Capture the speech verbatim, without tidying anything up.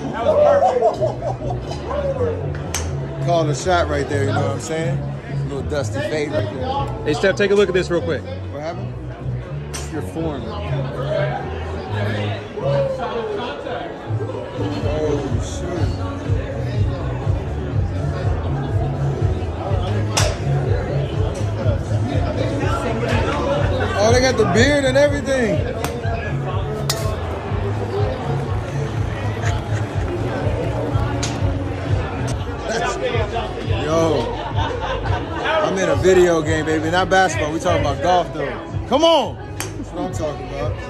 Calling a shot right there, you know what I'm saying? A little dusty fade right there. Hey, Steph, take a look at this real quick. What happened? Your form. Oh, shoot. Oh, they got the beard and everything. Yo, I'm in a video game, baby. Not basketball. We talking about golf, though. Come on. That's what I'm talking about.